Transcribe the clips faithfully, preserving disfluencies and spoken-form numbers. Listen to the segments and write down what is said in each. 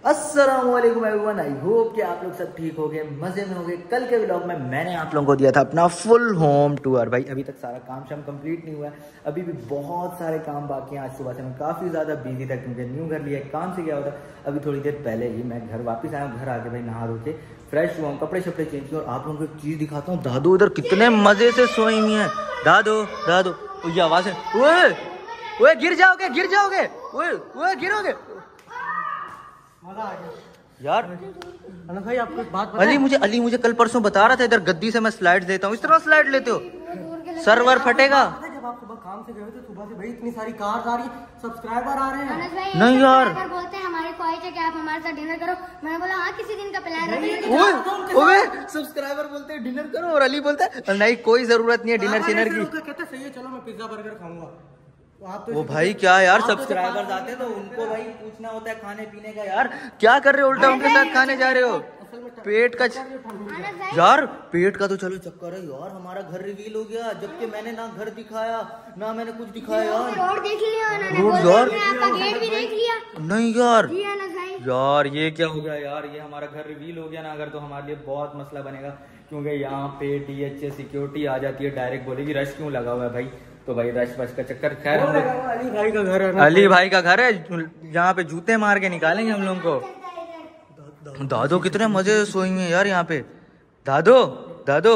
अस्सलामुअलैकुम everyone, I hope कि आप लोग सब ठीक हो गए, मजे में हो गए। कल के व्लॉग में मैंने आप लोगों को दिया था अपना फुल होम टूर। भाई अभी तक सारा काम शाम कंप्लीट नहीं हुआ है, अभी भी बहुत सारे काम बाकी हैं। आज सुबह से मैं काफ़ी ज़्यादा बिजी था क्योंकि न्यू घर लिया, काम से गया होता। अभी थोड़ी देर पहले ही मैं घर वापस आया हूँ। घर आके भाई नहा धो के फ्रेश हुआ हूँ, कपड़े शपड़े चेंज किए और आप लोगों को एक चीज़ दिखाता हूँ। दादू इधर कितने मज़े से सोई हुई हैं। दादू दादू ये आवाज़ है, ओए ओए गिर जाओगे गिर जाओगे, ओए ओए गिरोगे। मजा आ गया यार अनस भाई, आपको एक बात पता अली है? मुझे अली मुझे कल परसों बता रहा था इधर गद्दी से मैं स्लाइड देता हूँ, इस तरह स्लाइड लेते हो, सर्वर फटेगा। जब आप सुबह काम से गए थे, सुबह से भाई इतनी सारी कार्स आ रही है, सब्सक्राइबर आ रहे हैं। नहीं यार बोलते हैं हमारी ख्वाहिश है कि आप हमारे साथ डिनर करो। मैंने बोला हाँ किसी दिन का प्लान है। ओए ओए सब्सक्राइबर बोलते हैं डिनर करो और अली बोलता है नहीं कोई जरूरत नहीं है डिनर शिनर की। कहते सही है, चलो मैं पिज्जा बर्गर खाऊंगा। आप तो वो भाई क्या यार सब्सक्राइबर्स आते हैं तो उनको भाई पूछना होता है खाने पीने का। यार क्या कर रहे हो, उल्टा उनके साथ खाने जा रहे हो। पेट का यार पेट का तो चलो चक्कर है यार, हमारा घर रिवील हो गया जबकि मैंने ना घर दिखाया ना मैंने कुछ दिखाया यार। रोड देख लिया, रोड यार आपका गेट भी देख लिया। नहीं यार जी अनस भाई, यार ये क्या हो गया यार, ये हमारा घर रिवील हो गया ना अगर, तो हमारे लिए बहुत मसला बनेगा क्योंकि यहाँ पे डी एच ए सिक्योरिटी आ जाती है, डायरेक्ट बोलेगी रश क्यों लगा हुआ है भाई। तो भाई रश वश का चक्कर खैर हम लोग अली भाई का घर है ना, अली भाई का घर है जहाँ पे जूते मार के निकालेंगे हम लोगों को। दादो कितने मजे से सोई हुई है यार यहाँ पे। दादो दादो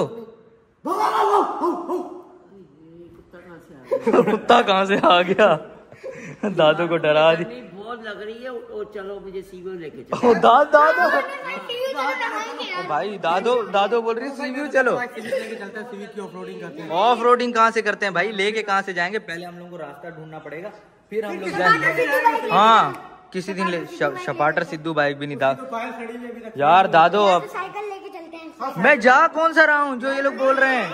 कुत्ता कहाँ से आ गया, दादो को डरा दी। बहुत लग रही है और चलो मुझे सीवीओ लेके ओ दा, दादो ओ भाई दादो दादो बोल रही है सीवीओ चलो। ऑफ रोडिंग कहाँ से करते हैं भाई, लेके कहाँ से जाएंगे, पहले हम लोग को रास्ता ढूंढना पड़ेगा फिर हम लोग जाएंगे। हाँ किसी दिन ले शपाटर सिद्धू बाइक भी नहीं था यार। दादो अब साइकिल लेके चलते हैं। मैं जा कौन सा रहा हूँ जो ये लोग बोल रहे हैं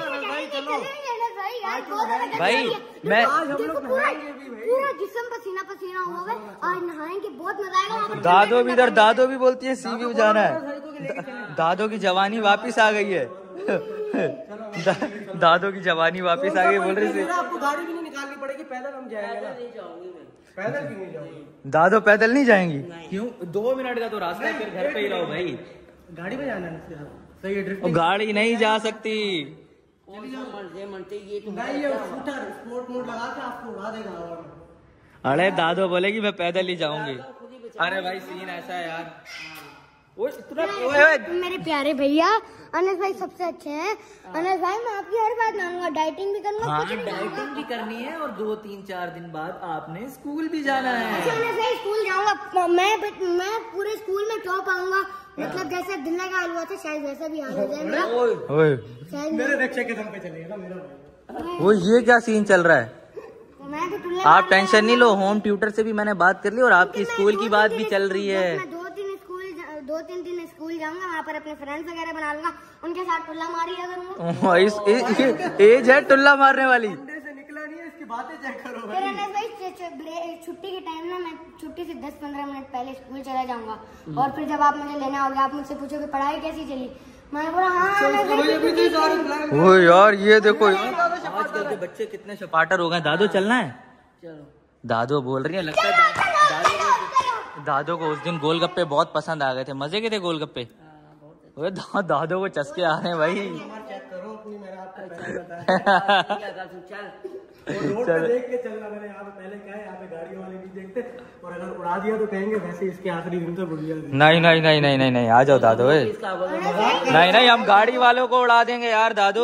भाई। मैं पूरा जिस्म पसीना पसीना होगा, आज नहाएंगे, बहुत मजा आएगा। दादो भी इधर दादो भी बोलती है सीव्यू जाना है। दादो की जवानी वापस आ गई है। दा, दादो की जवानी वापस आ गई, बोल रही थी आपको गाड़ी भी नहीं निकालनी पड़ेगी, पैदल हम जाएंगे ना। पैदल क्यों नहीं जाओगे? दादो पैदल नहीं जाएंगी क्यों, दो मिनट का तो रास्ता है, फिर घर पे ही रहो भाई। गाड़ी में जाना है, सही है। ड्रिफ्ट गाड़ी नहीं जा सकती, नहीं, ये स्कूटर स्पोर्ट मोड लगा के आपको उड़ा देगा हवा में। अरे दादो बोलेगी मैं पैदल ही जाऊंगी। अरे भाई सीन ऐसा है यार। ओए इतना ओए ओए मेरे प्यारे भैया अनस भाई सबसे अच्छे हैं। अनस भाई मैं आपकी हर बात मानूंगा, डाइटिंग भी करूंगा। हाँ डाइटिंग भी करनी है और दो तीन चार दिन बाद आपने स्कूल भी जाना है। अनस भाई स्कूल जाऊंगा मैं, मैं पूरे स्कूल में टॉप आऊंगा, मतलब जैसे दिल्ली का हाल हुआ था शायद वैसा भी हाल हो जाए मेरा। ओए शायद मेरे रक्षा के दम पे चलेगा ना मेरा। वो ये क्या सीन चल रहा है। मैं तो टुल्ले आप टेंशन नहीं लो, होम ट्यूटर से भी मैंने बात कर ली और आपकी स्कूल की बात भी चल रही है। मैं दो तीन स्कूल दो तीन दिन स्कूल जाऊंगा, वहाँ पर अपने फ्रेंड्स वगैरह बना लूंगा, उनके साथ टुल्ला मारी करूंगा। इस एज है टुल्ला मारने वाली। से निकला नहीं है, इसकी बातें चेक करो फिर अनस भाई छुट्टी के टाइम ना मैं छुट्टी से दस पंद्रह मिनट पहले स्कूल चला जाऊंगा और फिर जब आप मुझे लेने आओगे आप मुझसे पूछोगे पढ़ाई कैसी चली, मैं बोला हाँ। ओ यार ये देखो आजकल के बच्चे कितने शपाटर हो गए। दादो चलना है, चलो। दादो बोल रही है, लगता है दादो, दादो को उस दिन गोलगप्पे बहुत पसंद आ गए थे। मजे के थे गोलगप्पे। ओए दा, दादो को चस्के आ रहे हैं भाई। चेक करो अपनी, मैंने आपको रोड पे देख के चलना। मैंने यहाँ पे पहले क्या है, यहाँ पे गाड़ियों वाले नहीं देखते और अगर उड़ा दिया तो कहेंगे वैसे इसके आखिरी दिन तो बुढ़िया। नहीं नहीं नहीं नहीं नहीं नहीं आ जाओ दादो। नहीं नहीं हम गाड़ी वालों को उड़ा देंगे यार दादो।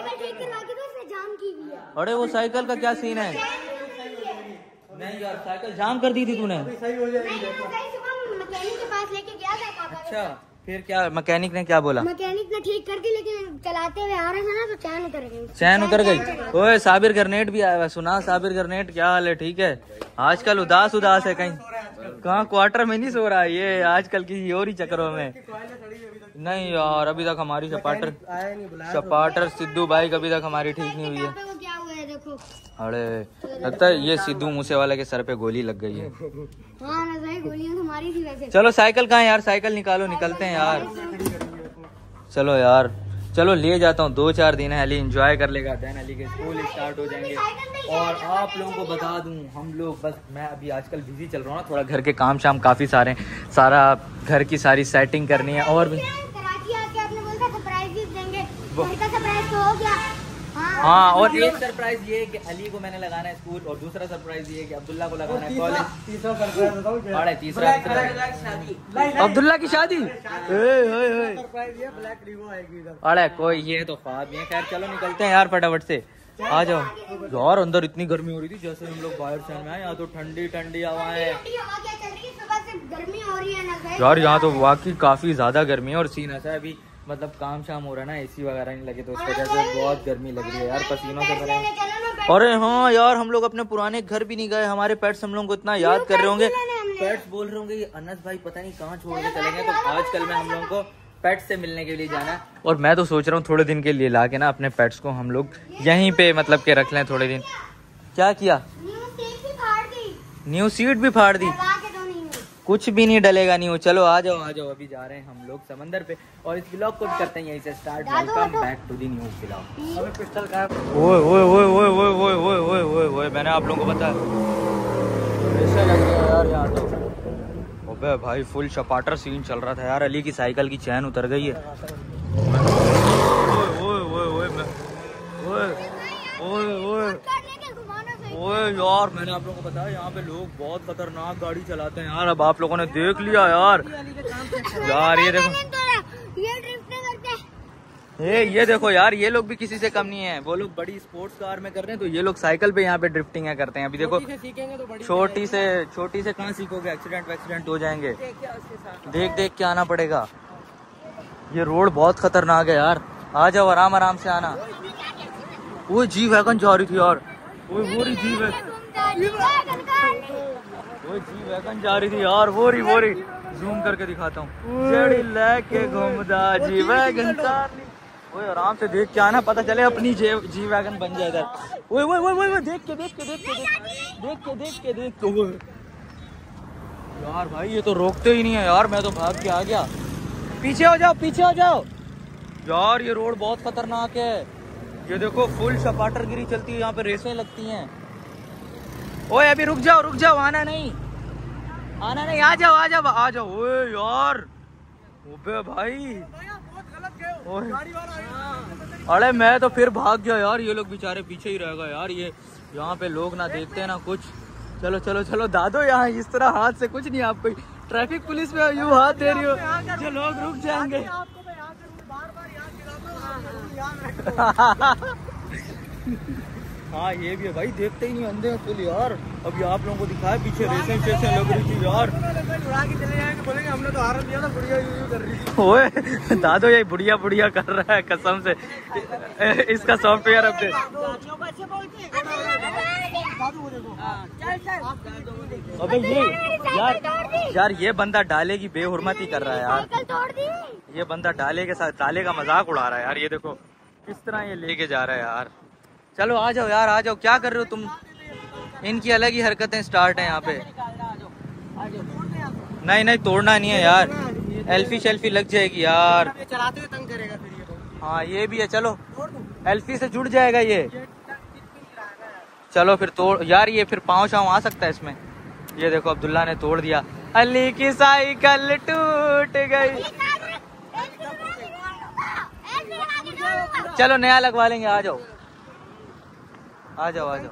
अरे वो साइकिल का क्या सीन है। नहीं यार साइकिल जाम कर दी थी तूने। सही हो जाएगी। मैकेनिक के पास लेके गया था। अच्छा फिर क्या मैकेनिक ने क्या बोला? मैकेनिक ने ठीक कर दी, लेकिन चलाते हुए आ रहे थे ना तो चैन उतर गई। चैन उतर गई। ओए साबिर गरनेट भी आया हुआ, सुना साबिर गरनेट क्या हाल है? ठीक है आजकल उदास उदास है, कहीं कहाँ क्वार्टर में नहीं सो रहा है ये आजकल किसी और ही चक्करों में। नहीं यार अभी तक हमारी शपाटर शपाटर सिद्धू बाइक अभी तक हमारी ठीक नहीं हुई है। अरे लगता है ये सिद्धू मूसे वाले के सर पे गोली लग गई है। हाँ ना भाई गोलियां तो मारी थी वैसे। चलो साइकिल कहाँ है यार, साइकिल निकालो, निकलते हैं यार। चलो यार चलो ले जाता हूँ, दो चार दिन है अली एंजॉय कर लेगा, देन अली के स्कूल स्टार्ट हो जाएंगे। और आप लोगों को बता दूं हम लोग बस मैं अभी आजकल बिजी चल रहा हूँ ना, थोड़ा घर के काम शाम काफ़ी सारे हैं, सारा घर की सारी सेटिंग करनी है और भी। कराची आके आपने बोला था सरप्राइज देंगे, घर का सरप्राइज तो हो गया। हाँ, और एक सरप्राइज ये है कि अली को मैंने लगाना है स्कूल, और दूसरा सरप्राइज ये है कि अब्दुल्ला को लगाना है कॉलेज। तीसरा सरप्राइज बताऊं क्या? अरे तीसरा अब्दुल्ला की शादी। सरप्राइज ये ब्लैक रिवो आएगी इधर। अरे कोई ये तो ख्वाब ही है। खैर चलो निकलते हैं यार फटाफट से, आ जाओ यार। अंदर इतनी गर्मी हो रही थी, जैसे हम लोग बाहर से आए, यहाँ तो ठंडी ठंडी हवाएं गर्मी हो रही है ना यार। यहाँ तो वाकई काफी ज्यादा गर्मी है, और सीन ऐसा है अभी मतलब काम शाम हो रहा है ना, एसी वगैरह नहीं लगे तो उस वजह से बहुत गर्मी लग रही है यार, पसीनों से भरे हैं। अरे हाँ यार, हम लोग अपने पुराने घर भी नहीं गए, हमारे पेट्स हम लोग को इतना याद कर रहे होंगे। पेट्स बोल रहे होंगे ये अनस भाई पता नहीं कहाँ छोड़ के चले गए, तो आजकल में हम लोगों को पेट्स से मिलने के लिए जाना है। और मैं तो सोच रहा हूँ थोड़े दिन के लिए ला के ना अपने पेट्स को हम लोग यहीं पे मतलब के रख लें थोड़े दिन। क्या किया? न्यू सीट भी फाड़ दी, कुछ भी नहीं डलेगा न्यू। चलो आ जाओ आ जाओ, अभी जा रहे हैं हम लोग समंदर पे, और इस ब्लॉग को भी करते हैं यहीं से start. Welcome back to the new blog. अबे पिस्टल का ओए ओए ओए ओए ओए ओए ओए ओए ओए ओए, मैंने आप लोगों को बताया ऐसा लग रहा है यार यहाँ तो। अबे भाई फुल शपाटर सीन चल रहा था यार। अली की साइकिल की चैन उतर गई है। ओए ओए ओए ओए ओए ओए ओए यार, मैंने आप लोगों को बताया यहाँ पे लोग बहुत खतरनाक गाड़ी चलाते हैं यार। अब आप लोगों ने देख लिया यार। यार ये देखो, ये ड्रिफ्टिंग करते हैं। ये ये देखो यार, ये लोग भी किसी से कम नहीं है। वो लोग बड़ी स्पोर्ट्स कार में कर रहे हैं, तो ये लोग साइकिल पे यहाँ पे ड्रिफ्टिंग करते हैं। अभी देखो छोटी से छोटी से कहाँ सीखोगे, एक्सीडेंट वैक्सीडेंट हो जाएंगे। देख देख के आना पड़ेगा। ये रोड बहुत खतरनाक है यार। आ जाओ आराम आराम से आना। वो जी वैगन जा रही थी यार, वो वो रही जी वैगन, वो जी वैगन जा रही थी यार। वो रही वो रही, जूम करके दिखाता हूँ। जड़ी लेके घूमदा जी वैगन कार। ओए आराम से देख के आना, पता चले अपनी जी वैगन बन जाए इधर। ओए ओए ओए ओए, देख के देख के देख के देख के देख के देख के यार भाई ये तो रोकते ही नहीं है यार। मैं तो भाग के आ गया। पीछे हो जाओ पीछे हो जाओ यार, ये रोड बहुत खतरनाक है। ये देखो फुल सपाटर गिरी चलती है, यहाँ पे रेसें लगती हैं। ओए अभी रुक जाओ रुक जाओ, आना नहीं आना नहीं, आ जाओ आ जाओ आ जाओ। ओए यार, ओबे भाई, अरे मैं तो फिर भाग गया यार। ये लोग बेचारे पीछे ही रह गए यार। ये यहाँ पे लोग ना देखते हैं ना कुछ। चलो चलो चलो दादो, यहाँ इस तरह हाथ से कुछ नहीं। आपको ट्रैफिक पुलिस में यूँ हाथ दे रही हो, जो लोग रुक जाएंगे। हाँ ये भी है भाई, देखते ही नहीं अंधे हैं फुल यार। अभी आप लोगों को दिखाया पीछे रेसें शेसें लग रही थी यार। उड़ा के चले जाएंगे, बोलेंगे हमने तो हारन दिया था, बुढ़िया यूं कर रही थी। ओए दादो ये बुढ़िया बुढ़िया कर रहा है कसम से। इसका सॉफ्टवेयर अपडेट। अबे ये यार यार ये बंदा डाले की बेहुरमती कर रहा है यार। ये बंदा डाले के साथ डाले का मजाक उड़ा रहा है यार। ये देखो किस तरह ये लेके जा रहा है यार। चलो आ जाओ यार आ जाओ, क्या कर रहे हो तुम? इनकी अलग ही हरकतें स्टार्ट है यहाँ पे। नहीं नहीं तोड़ना नहीं है यार, एल्फी शेल्फी लग जाएगी यार। चलाते हुए तंग करेगा फिर ये तो। हाँ ये भी है, चलो एल्फी से जुड़ जाएगा ये। चलो फिर तोड़ यार, ये फिर पाँव शाँव आ सकता है इसमें। ये देखो अब्दुल्ला ने तोड़ दिया। अली की साइकिल टूट गई। चलो नया लगवा लेंगे, आ जाओ आ जाओ आ जाओ।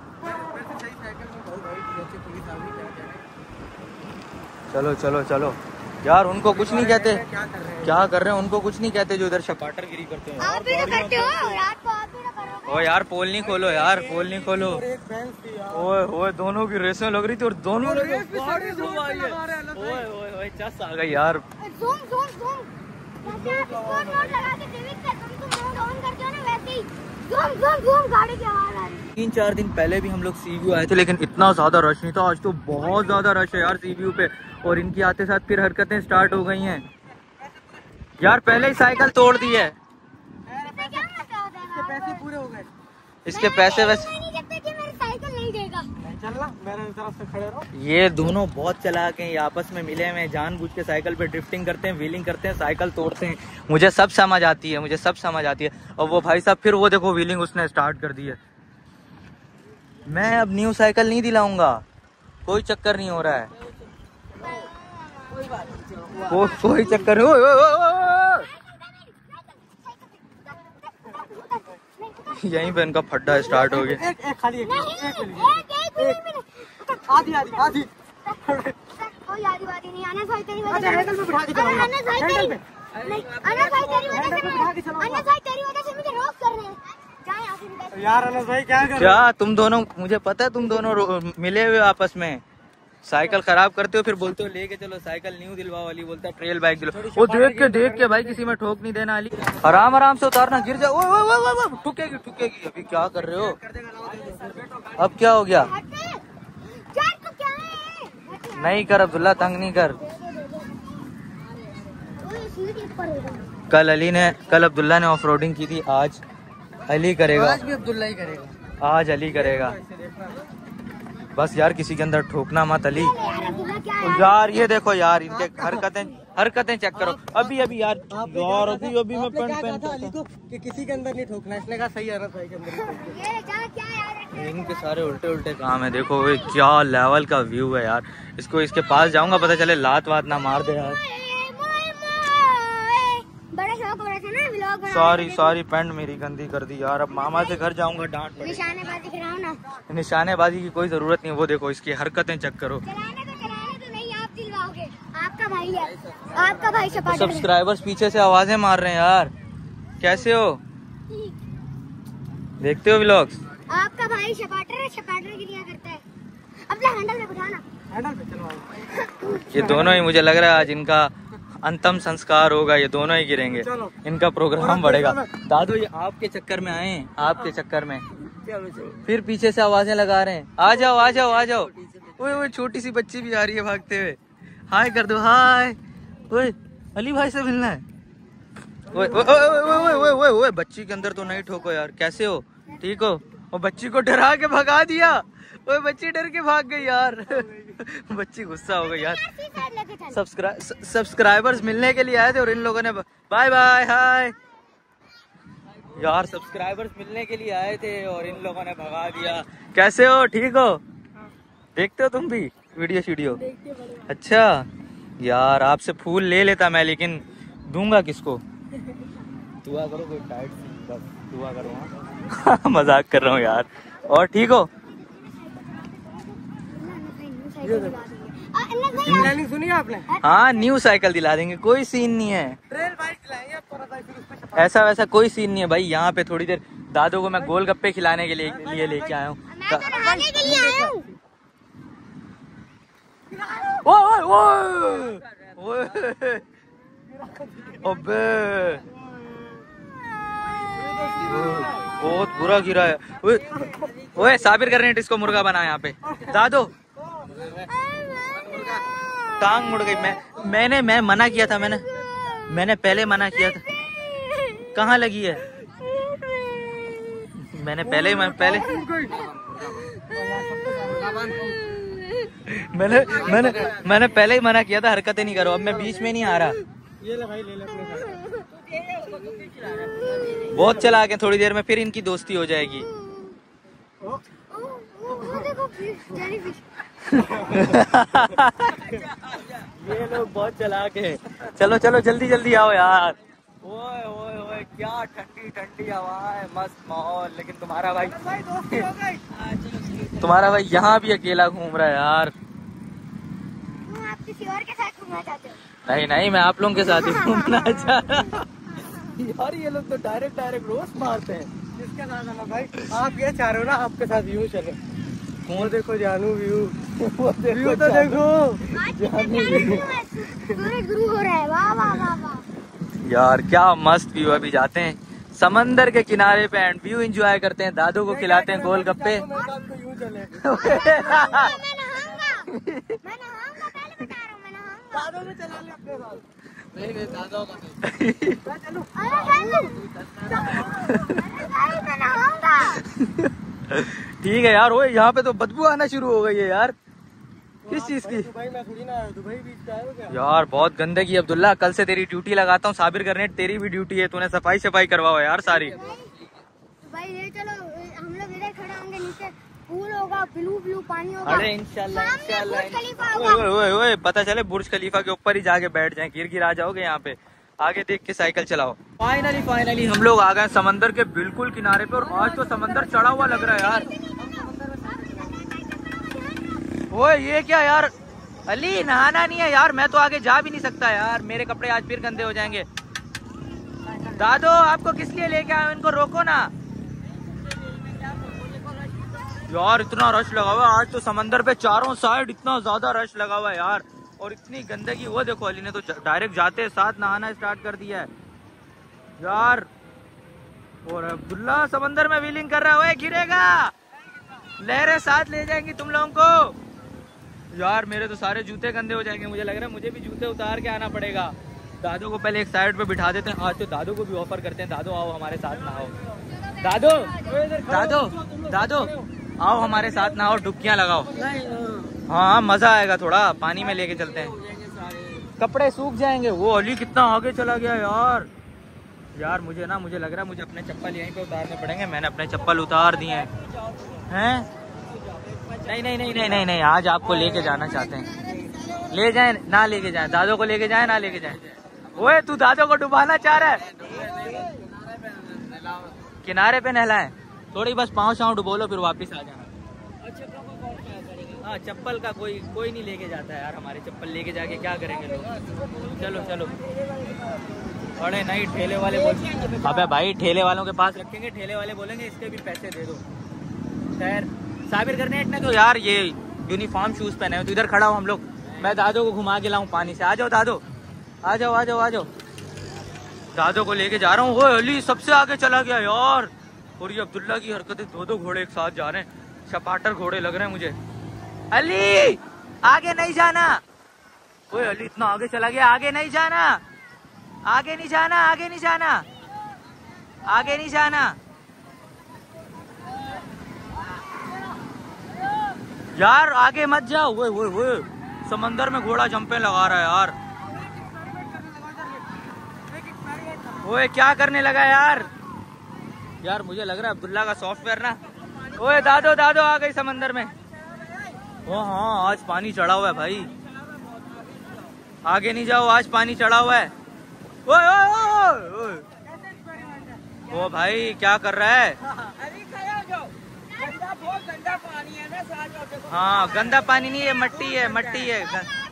चलो चलो चलो यार, उनको कुछ नहीं कहते। क्या कर रहे हैं उनको कुछ नहीं कहते जो इधर शपाटर गिरी करते हैं। आप भी तो करते हो, रात को आप भी तो करोगे। ओ यार पोल नहीं खोलो यार, पोल नहीं खोलो। ओए ओए दोनों की रेसें लग रही थी, और दोनों ने ओए ओए ओए चस आ गई यार। Zoom zoom zoom sport mode लगा के टीवी पे तुम मोड ऑन करते हो ना, वैसे ही ज़ूम ज़ूम ज़ूम गाड़ी की आवाज आ रही है। तीन चार दिन पहले भी हम लोग सी व्यू आए थे, लेकिन इतना ज्यादा रश नहीं था। आज तो बहुत ज्यादा रश है यार सी व्यू पे, और इनकी आते साथ फिर हरकतें स्टार्ट हो गई हैं यार। पहले ही साइकिल तोड़ दी है। पैसे पूरे हो गए, इसके पैसे वैसे साइकिल नहीं देगा। चलना मेरे तरफ से खड़े रहो। ये दोनों बहुत चलाक हैं, ये आपस में मिले हुए जानबूझ के साइकिल पे ड्रिफ्टिंग करते हैं, व्हीलिंग करते हैं, साइकिल तोड़ते हैं। मुझे सब समझ आती है, मुझे सब समझ आती है। और वो भाई साहब फिर वो देखो व्हीलिंग उसने स्टार्ट कर दी है। मैं अब न्यू साइकिल नहीं दिलाऊंगा, कोई चक्कर नहीं हो रहा है। वो कोई चक्कर नहीं। ओए, ओए, ओए, ओए। यहीं पे इनका फड्डा स्टार्ट हो गया। एक एक खाली एक आधी आधी आधी कोई आधी बात नहीं। अनस भाई तेरी वजह अच्छा हैंडल पे बिठा के चलाऊंगा। अनस भाई तेरी नहीं अनस भाई तेरी वजह से अनस भाई तेरी वजह से मुझे रोक कर रहे हैं। जाए यहाँ से यार अनस भाई क्या कर क्या तुम दोनों, मुझे पता है तुम दोनों मिले हुए आपस में, साइकिल खराब करते हो फिर बोलते हो लेके चलो साइकिल न्यू दिलवा वाली, बोलता है ट्रेल बाइक दिलवा। वो देख के देख के भाई किसी में ठोक नहीं देना अली, आराम आराम से उतारना, गिर जाओ। ओए ओए ओए ओए, ठुकेगी ठुकेगी। अभी क्या कर रहे हो? अब क्या हो गया? नहीं कर अब्दुल्ला, तंग नहीं कर। कल अली ने कल अब्दुल्ला ने ऑफ रोडिंग की थी, आज अली करेगा। आज भी अब्दुल्ला ही करेगा। आज अली करेगा। बस यार किसी के अंदर ठोकना मत अली। यार ये देखो यार इनके हरकतें हरकतें चेक करो। अभी अभी यार यार अभी अभी मैं पेन पेन अली को कि किसी के अंदर नहीं ठोकना, इसने कहा सही अनस भाई के अंदर। इनके सारे उल्टे उल्टे काम है। देखो ये क्या लेवल का व्यू है यार। इसको इसके पास जाऊंगा पता चले लात वात ना मार दे यार। बड़ा शौक हो रहा था ना व्लॉग बनाने सॉरी सॉरी पैंट मेरी गंदी कर दी यार। अब मामा से घर जाऊंगा डांट पड़ेगी। निशानेबाजी कराओ ना। निशानेबाजी की कोई जरूरत नहीं। वो देखो इसकी हरकतें चेक करो। चलाने तो चलाने तो नहीं, आप दिलवाओगे। आपका भाई है, आपका भाई सपाट। सब्सक्राइबर्स पीछे से आवाजें मार रहे हैं यार। कैसे हो? देखते हो व्लॉग्स? आपका भाई सपाटर है, सपाटर की दिया करता है। अपने हैंडल पे बिठाना, हैंडल पे चलवाओ। ये दोनों ही मुझे लग रहा है आज इनका अंतिम संस्कार होगा। ये दोनों ही गिरेंगे, इनका प्रोग्राम बढ़ेगा। दादू ये आपके चक्कर में आए, आपके चक्कर में फिर पीछे से आवाजें लगा रहे हैं। आ जाओ आ जाओ आ जाओ। ओए ओए छोटी सी बच्ची भी आ रही है भागते हुए। हाय कर दो हाय। ओए अली भाई से मिलना है। ओए ओए ओए ओए ओए ओए बच्ची के अंदर तो नहीं ठोको यार। कैसे हो? ठीक हो? वो बच्ची को डरा के भगा दिया। ओए बच्ची डर के भाग गई यार। बच्ची गुस्सा हो गई यार। सब्सक्राइब सब्सक्राइबर्स मिलने के लिए आए थे और इन लोगों ने बाय बाय हाय यार। सब्सक्राइबर्स मिलने के लिए आए थे और इन लोगों ने भगा दिया। कैसे हो? ठीक हो? देखते हो तुम भी वीडियो शीडियो? अच्छा यार आपसे फूल ले लेता मैं, लेकिन दूंगा किसको? दुआ करो कोई टाइट बस दुआ करो। हाँ मजाक कर रहा हूँ यार। और ठीक हो? प्लानिंग सुनी आपने? हाँ न्यू साइकिल दिला देंगे, कोई सीन नहीं है। ट्रेल बाइक दिलाएंगे आपको, फिर उस पे ऐसा वैसा कोई सीन नहीं है भाई। यहाँ पे थोड़ी देर दादू को मैं गोलगप्पे खिलाने के लिए लिए लेके आया हूँ। ओए ओए ओए अबे बहुत बुरा गिरा है। ओए ओए साबिर कर रहे हैं इसको मुर्गा बना यहाँ पे। दादू टांग मुड़ गई। मैं मैंने मैं मना किया था। मैंने मैंने पहले मना किया था। कहाँ लगी है? मैंने पहले मैं पहले मैंने मैंने मैंने पहले ही मना किया था हरकतें नहीं करो। अब मैं बीच में नहीं आ रहा। ये ले भाई ले ले अपने। बहुत चला के थोड़ी देर में फिर इनकी दोस्ती हो जाएगी। ये लोग बहुत चला के। चलो चलो जल्दी जल्दी आओ यार। ओए ओए ओए क्या ठंडी ठंडी हवा है, मस्त माहौल। लेकिन तुम्हारा भाई तुम्हारा भाई यहाँ भी अकेला घूम रहा है यार। आप किसी और के साथ घूमना चाहते हो? नहीं नहीं मैं आप लोगों के साथ ही घूमना चाह यार। ये लोग तो डायरेक्ट डायरेक्ट रोस्ट मारते हैं। किसके साथ आना भाई? आप ये चाह रहे हो ना आपके साथ व्यू चले? वो देखो जानू व्यू। व्यू तो देखो। सूरज गुरु हो रहा है। वाह वाह वाह वाह यार क्या मस्त व्यू। अभी जाते हैं समंदर के किनारे पे एंड व्यू एंजॉय करते हैं। दादू को खिलाते हैं गोलगप्पे। यूं चले। मैं नहाऊंगा, मैं नहाऊंगा, पहले बता रहा हूँ मैं नहाऊंगा। दादू को चला ले अपने साथ। नहीं नहीं दादा का मैं चलूं? अरे मैं नहाऊंगा। ठीक है यार। ओए यहाँ पे तो बदबू आना शुरू हो गई है यार। किस चीज की? दुबई में थोड़ी ना आया, दुबई बीच पे आया हो क्या? यार बहुत गंदगी। अब्दुल्ला कल से तेरी ड्यूटी लगाता हूँ। साबिर करने तेरी भी ड्यूटी है। तूने सफाई सफाई करवाओ यार सारी। भाई ले चलो, हम लोग इधर खड़े होंगे, नीचे पूल होगा, ब्लू ब्लू पानी होगा। अरे इंशाल्लाह इंशाल्लाह। बुर्ज खलीफा ओए होगा। ओए ओए, पता चले बुर्ज खलीफा के ऊपर ही जाके बैठ जाए, गिर गिरा जाओगे यहाँ पे। आगे देख के साइकिल चलाओ। फाइनली फाइनली हम लोग आ गए समंदर के बिल्कुल किनारे पे, और आज तो समंदर चढ़ा हुआ लग रहा है यार। ओए ये क्या यार, अली नहाना नहीं है यार, मैं तो आगे जा भी नहीं सकता यार, मेरे कपड़े आज फिर गंदे हो जाएंगे। दादो आपको किस लिए लेके आए, इनको रोको ना यार। इतना रश लगा हुआ है आज तो समंदर पे, चारों साइड इतना ज्यादा रश लगा हुआ है यार, और इतनी गंदगी। वो देखो अली ने तो डायरेक्ट जाते साथ नहाना स्टार्ट कर दिया है यार। और अब्दुल्ला समंदर में व्हीलिंग कर रहा है, गिरेगा, लहरें साथ ले जाएंगी तुम लोगों को यार। मेरे तो सारे जूते गंदे हो जाएंगे, मुझे लग रहा है मुझे भी जूते उतार के आना पड़ेगा। दादो को पहले एक साइड पे बिठा देते हैं, आज तो दादो को भी ऑफर करते हैं, दादो आओ हमारे साथ नहाओ। दादो दादो दादो आओ हमारे साथ नहाओ, डुबकियां लगाओ। हाँ मजा आएगा, थोड़ा पानी में लेके चलते हैं, कपड़े सूख जाएंगे। वो अली कितना आगे चला गया यार। यार मुझे ना मुझे लग रहा है मुझे अपने चप्पल यहीं पे उतारने पड़ेंगे। मैंने अपने चप्पल उतार दिए हैं। नहीं नहीं नहीं नहीं नहीं नहीं, आज आपको लेके जाना चाहते हैं, ले जाए ना लेके जाए, दादो को लेके जाए ना लेके जाए। ओए तू दादो को डुबाना चाह रहा है, किनारे पे नहलाए, थोड़ी बस पाँव शाँव डुबो लो फिर वापिस आ जाना। हाँ चप्पल का कोई कोई नहीं लेके जाता है यार, हमारे चप्पल लेके जाके क्या करेंगे लोग। चलो चलो। अरे नहीं ठेले वाले बोल, अबे भाई ठेले वालों के पास रखेंगे, ठेले वाले बोलेंगे इसके भी पैसे दे दो। खैर साबिर करने ने तो यार ये यूनिफॉर्म शूज पहने हो, तो इधर खड़ा हूँ हम लोग, मैं दादो को घुमा के लाऊं पानी से। आ जाओ दादो, आ जाओ आ जाओ आ जाओ। दादो को लेके जा रहा हूँ। वो अली सबसे आगे चला गया यार, और ये अब्दुल्ला की हरकतें, दो दो घोड़े एक साथ जा रहे हैं, चपाटर घोड़े लग रहे हैं मुझे। अली आगे नहीं जाना। ओए अली इतना आगे चला गया, आगे नहीं जाना, आगे नहीं जाना, आगे नहीं जाना, आगे नहीं जाना यार, आगे मत जाओ। वो वो वो समंदर में घोड़ा जंपे लगा रहा है यार। ओए क्या करने लगा यार। यार मुझे लग रहा है अब्दुल्ला का सॉफ्टवेयर ना। ओए दादो दादो आ गई समंदर में। ओ हाँ आज पानी चढ़ा हुआ है भाई, आगे नहीं जाओ, आज पानी चढ़ा हुआ है। ओए ओए ओए ओ भाई क्या कर रहा है। हाँ गंदा पानी नहीं है, मट्टी है, मट्टी है।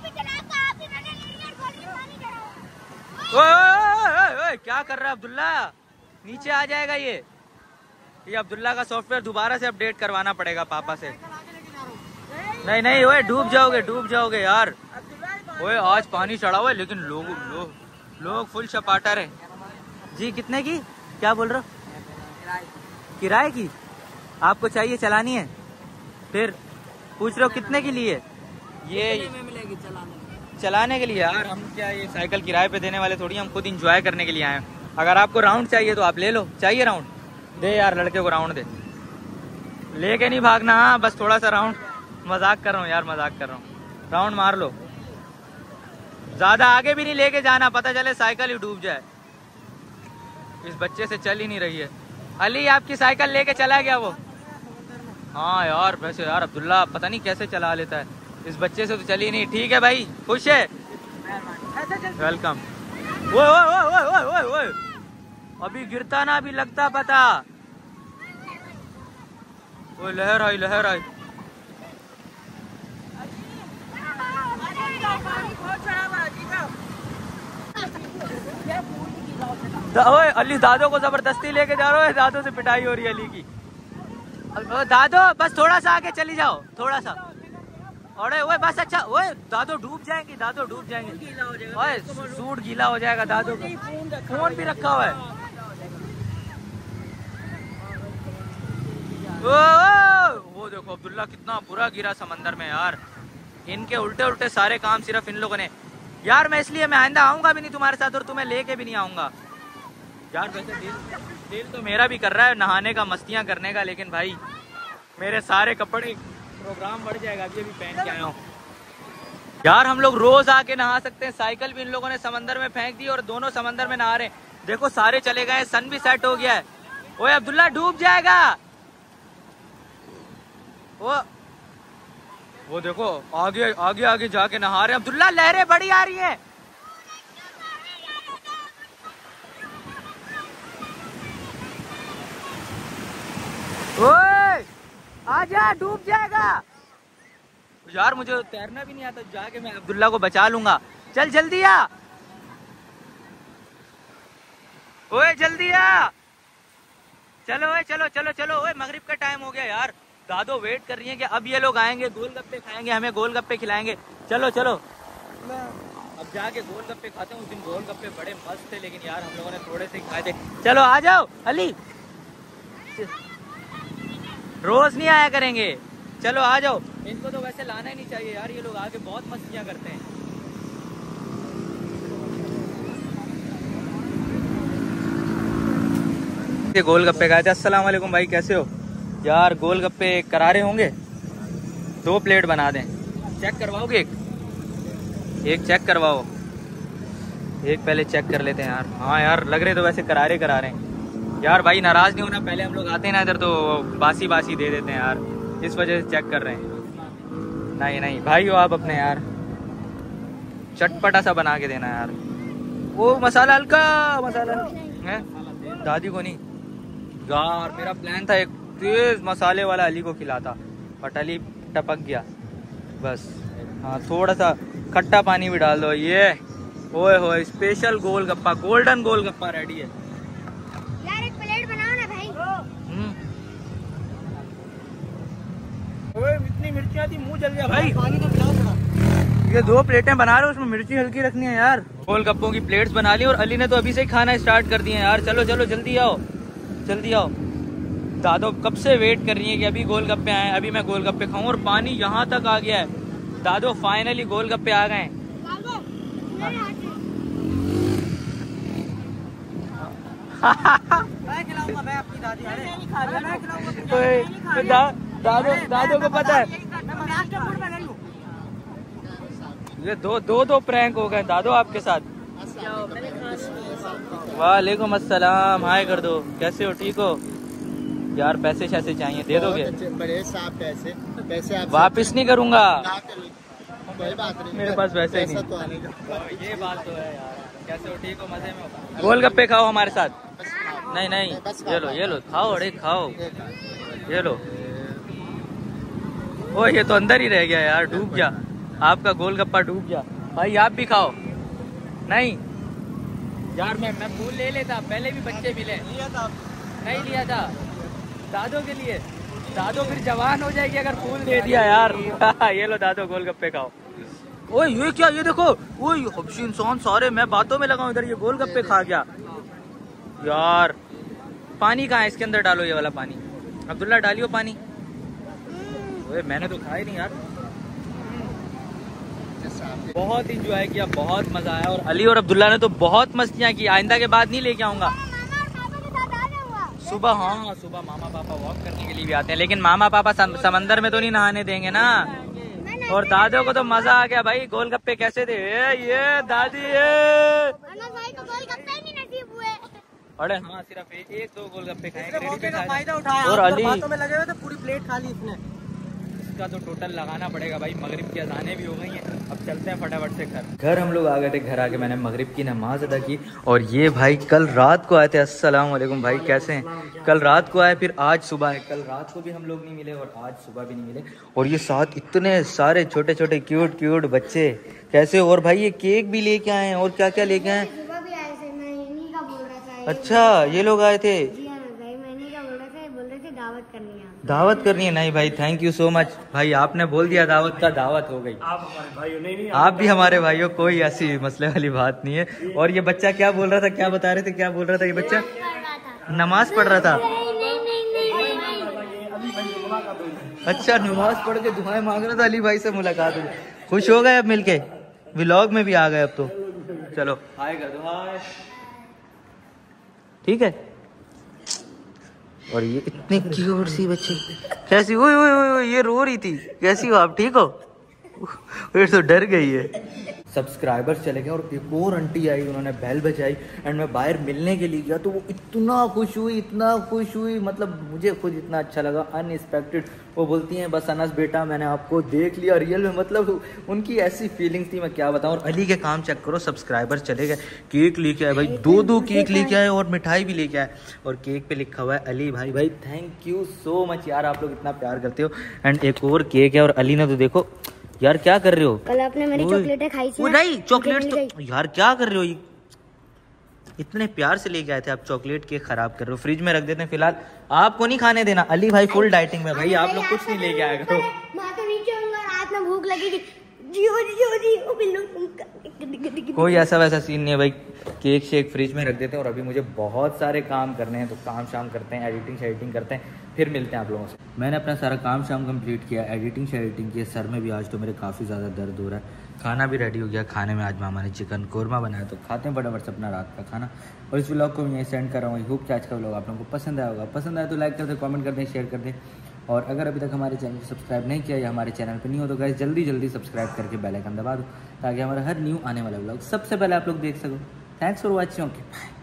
ओए ओए ओए क्या कर रहा है अब्दुल्ला, नीचे आ जाएगा ये। ये अब्दुल्ला का सॉफ्टवेयर दोबारा से अपडेट करवाना पड़ेगा पापा से। नहीं नहीं ओए डूब जाओगे, डूब जाओगे यार। ओए आज पानी चढ़ा हुआ है, लेकिन लोग लोग लोग फुल चपाटर है जी। कितने की, क्या बोल रहे हो, किराए की? आपको चाहिए, चलानी है? फिर पूछ रहे हो कितने के लिए? ये चलाने के लिए यार। हम क्या ये साइकिल किराए पे देने वाले थोड़ी, हम खुद इंजॉय करने के लिए आए हैं। अगर आपको राउंड चाहिए तो आप ले लो। चाहिए राउंड? दे यार लड़के को राउंड दे, लेके नहीं भागना। हाँ बस थोड़ा सा राउंड, मजाक कर रहा हूँ यार, मजाक कर रहा हूँ। राउंड मार लो, ज्यादा आगे भी नहीं लेके जाना, पता चले साइकिल ही डूब जाए। इस बच्चे से चल ही नहीं रही है। अली आपकी साइकिल लेके चला गया वो। हाँ यार वैसे यार अब्दुल्ला पता नहीं कैसे चला लेता है, इस बच्चे से तो चली नहीं। ठीक है भाई, खुश है, वेलकम। वो वो वो वो वो वो अभी गिरता ना, अभी लगता पता। वो लहर आई, लहर आई। ओए अली दादो को जबरदस्ती लेके जा रहा है, दादो से पिटाई हो रही है अली की। दादो बस थोड़ा सा आगे चली जाओ, थोड़ा सा। अरे ओए बस, अच्छा ओए दादो डूब जाएंगे, दादो डूब जाएंगे। ओए सूट गीला हो जाएगा दादो का, फोन भी रखा हुआ है। ओ, ओ, वो देखो अब्दुल्ला कितना बुरा गिरा समंदर में यार। इनके उल्टे उल्टे सारे काम सिर्फ इन लोगों ने। यार मैं इसलिए मैं आइंदा आऊंगा भी नहीं तुम्हारे साथ, और तुम्हें लेके भी नहीं आऊंगा यार। वैसे दिल दिल तो मेरा भी कर रहा है नहाने का, मस्तियां करने का, लेकिन भाई मेरे सारे कपड़े, प्रोग्राम बढ़ जाएगा। अभी अभी पहन के आया हूँ यार। हम लोग रोज आके नहा सकते हैं, साइकिल भी इन लोगों ने समंदर में फेंक दी और दोनों समंदर में नहा रहे हैं। देखो सारे चले गए, सन भी सेट हो गया है। ओए अब्दुल्ला डूब जाएगा। वो वो देखो आगे आगे आगे जाके नहा रहे अब्दुल्ला, लहरें बड़ी आ रही हैं। ओए आजा, डूब जाएगा यार, मुझे तैरना भी नहीं आता, जाके मैं अब्दुल्ला को बचा लूंगा। चल जल्दी आ, ओए जल्दी आ, चलो ओए चलो चलो चलो। ओए मगरिब का टाइम हो गया यार, दादो वेट कर रही है कि अब ये लोग आएंगे, गोलगप्पे खाएंगे, हमें गोलगप्पे खिलाएंगे। चलो चलो अब जाके गोलगप्पे खाते हैं। उस दिन गोलगप्पे बड़े मस्त थे, लेकिन यार हम लोगों ने थोड़े से खाए थे। चलो आ जाओ अली, रोज नहीं आया करेंगे, चलो आ जाओ। इनको तो वैसे लाना ही नहीं चाहिए यार, ये लोग आके बहुत मस्तियाँ करते हैं। ये गोलगप्पे खाए थे। अस्सलाम वालेकुम भाई, कैसे हो यार? गोलगप्पे करारे होंगे, दो प्लेट बना दें। चेक करवाओगे? एक एक चेक करवाओ, एक पहले चेक कर लेते हैं यार। हाँ यार लग रहे तो वैसे करारे करारे हैं यार। भाई नाराज नहीं होना, पहले हम लोग आते हैं ना इधर तो बासी बासी दे देते हैं यार, इस वजह से चेक कर रहे हैं। नहीं नहीं भाई हो आप अपने यार, चटपटा सा बना के देना यार। वो मसाला हल्का मसाला है, दादी को नहीं यार। मेरा प्लान था एक तेज मसाले वाला अली को खिलाता, बट अली टपक गया बस। हाँ थोड़ा सा खट्टा पानी भी डाल दो। ये ओए होए special golgappa, golden golgappa ready है यार। एक प्लेट बनाओ ना भाई। हम्म ओए इतनी मिर्चियाँ थी, मुंह जल गया भाई। पानी तो पिलाओ थोड़ा। ये दो प्लेटें बना रहे हो, उसमें मिर्ची हल्की रखनी है यार। गोलगप्पों की प्लेट्स बना ली और अली ने तो अभी से ही खाना स्टार्ट कर दिया यार। चलो चलो जल्दी आओ जल्दी आओ। दादो कब से वेट कर रही है कि अभी गोलगप्पे आए, अभी मैं गोलगप्पे खाऊं। और पानी यहाँ तक आ गया है। दादो फाइनली गोलगप्पे आ गए। मैं खिलाऊंगा, मैं अपनी दादी दादो दादो को पता है ये दो दो दो प्रैंक हो गए दादो आपके साथ। वालेकुम अस्सलाम, हाय कर दो, कैसे हो? ठीक हो यार? पैसे शैसे चाहिए, दे दोगे? बड़े साहब पैसे पैसे आप वापिस नहीं करूंगा, कोई बात नहीं, मेरे पास वैसे ही नहीं। तो आने का। ये बात तो है यार। कैसे हो? ठीक हो? मजे में हो? गोलगप्पे खाओ हमारे साथ। नहीं नहीं ये लो ये लो खाओ, अरे खाओ ये लो। ओ ये तो अंदर ही रह गया यार, डूब गया आपका गोलगप्पा, डूब गया। भाई आप भी खाओ। नहीं यार मैं मैं फूल ले लेता, पहले भी बच्चे मिले, लिया था नहीं लिया था दादो के लिए। दादो फिर जवान हो जाएगी अगर फूल दे दिया यार। ये लो दादो गोलगप्पे खाओ। ओए ये क्या, ये देखो ओए हबशी इंसान सारे, मैं बातों में लगाऊं इधर, ये गोलगप्पे खा गया यार। पानी कहाँ है? इसके अंदर डालो ये वाला पानी। अब्दुल्ला डालियो पानी। ओए मैंने तो खाया नहीं यार। बहुत इंजॉय किया, बहुत मजा आया। और अली और अब्दुल्ला ने तो बहुत मस्तियाँ की। आइंदा के बाद नहीं लेके आऊंगा सुबह। हाँ सुबह मामा पापा वॉक करने के लिए भी आते हैं, लेकिन मामा पापा समंदर में तो नहीं नहाने देंगे ना। और दादो को तो मजा आ गया भाई। गोलगप्पे कैसे थे? ये, ये दादी ये अरे हाँ सिर्फ एक, एक दो गोलगप्पे खाए, फायदा उठाया और अली बातों में लगे हुए थे, पूरी प्लेट खा ली इसने। इसका तो टोटल लगाना पड़ेगा भाई। मगरिब की अजानें भी हो गई हैं, अब चलते हैं फटाफट से घर। घर हम लोग आ गए थे, घर आके मैंने मगरिब की नमाज अदा की। और ये भाई कल रात को आए थे। अस्सलाम वालेकुम भाई, कैसे हैं? कल रात को आए, फिर आज सुबह है। कल रात को भी हम लोग नहीं मिले और आज सुबह भी नहीं मिले। और ये साथ इतने सारे छोटे छोटे क्यूट क्यूट बच्चे, कैसे? और भाई ये केक भी लेके आए हैं, और क्या क्या लेके आए? अच्छा ये लोग आए थे दावत करनी है। नहीं भाई थैंक यू सो मच भाई, आपने बोल दिया दावत का, दावत हो गई। आप हमारे भाई नहीं, नहीं आप भी हमारे भाइयों, कोई ऐसी मसले वाली बात नहीं है। और ये बच्चा क्या बोल रहा था, क्या बता रहे थे, क्या बोल रहा था ये बच्चा? नमाज पढ़ रहा था। अच्छा नमाज पढ़ के दुआएं मांग रहा था, अली भाई से मुलाकात हुई। खुश हो गए अब मिलके, व्लॉग में भी आ गए अब तो। चलो हाय कर दो, हाय ठीक है। और ये इतनी क्यूट सी बच्ची कैसी? ओए ओए ओए ये रो रही थी, कैसी हो आप? ठीक हो? ये तो डर गई है। सब्सक्राइबर्स चले गए और एक और आंटी आई, उन्होंने बेल बजाई एंड मैं बाहर मिलने के लिए गया तो वो इतना खुश हुई, इतना खुश हुई, मतलब मुझे खुद इतना अच्छा लगा, अनएक्सपेक्टेड। वो बोलती हैं बस अनस बेटा मैंने आपको देख लिया रियल में, मतलब उनकी ऐसी फीलिंग्स थी मैं क्या बताऊं। और अली के काम चेक करो, सब्सक्राइबर्स चले गए, केक लेके आए भाई, दो दो केक लेके आए और मिठाई भी लेके आए और केक पे लिखा हुआ है अली भाई। भाई थैंक यू सो मच यार, आप लोग इतना प्यार करते हो। एंड एक और केक है और अली ने तो देखो यार क्या कर रहे हो, कल आपने मेरी चॉकलेटें खाई थी। नहीं चॉकलेट तो यार क्या कर रहे हो, इतने प्यार से लेके आए थे आप, चॉकलेट केक खराब कर रहे हो, फ्रिज में रख देते हैं फिलहाल, आपको नहीं खाने देना। अली भाई फुल डाइटिंग में भाई, आप लोग कुछ नहीं लेके आए करो। मैं तो नीचे आऊंगा, रात में भूख लगेगी, जियो जियो जियो बिल्लू। कोई ऐसा वैसा सीन नहीं है भाई, केक शेक फ्रिज में रख देते हैं। और अभी मुझे बहुत सारे काम करने हैं तो काम शाम करते हैं, एडिटिंग शेडिटिंग करते हैं, फिर मिलते हैं आप लोगों से। मैंने अपना सारा काम शाम कंप्लीट किया, एडिटिंग शेडिटिंग की, सर में भी आज तो मेरे काफ़ी ज़्यादा दर्द हो रहा है। खाना भी रेडी हो गया, खाने में आज मामा ने चिकन कौरमा बनाया तो खाते हैं फटाफट से अपना रात का खाना। और इस व्लॉग को मैं यहीं सेंड कर रहा हूँ। आई होप कि आज का व्लॉग आप लोगों को पसंद आया होगा, पसंद आया तो लाइक कर दें, कमेंट कर दें, शेयर कर दें। और अगर अभी तक हमारे चैनल को सब्सक्राइब नहीं किया या हमारे चैनल पर नहीं हो तो गाइस जल्दी जल्दी सब्सक्राइब करके बेल आइकन दबा दो ताकि हमारा हर न्यू आने वाला व्लॉग सबसे पहले आप लोग देख सको। Thanks for watching, okay bye.